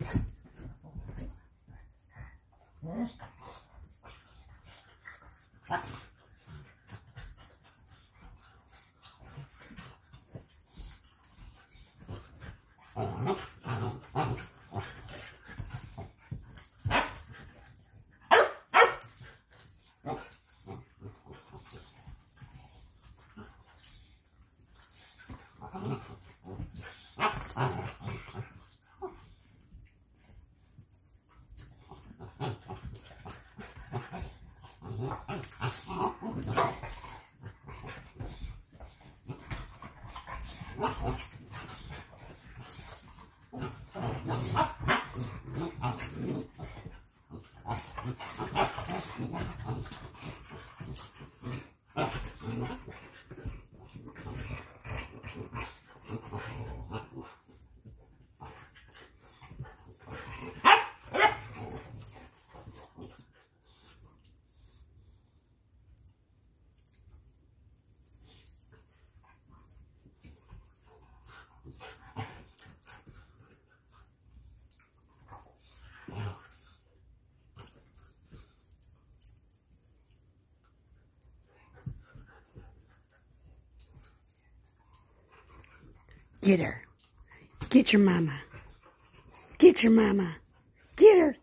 Get her. Get your mama. Get your mama. Get her.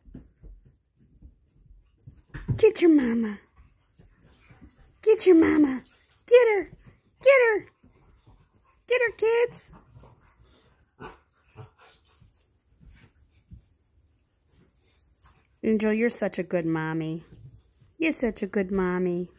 Get your mama. Get your mama. Get her. Get her. Get her, kids. Angel, you're such a good mommy. You're such a good mommy.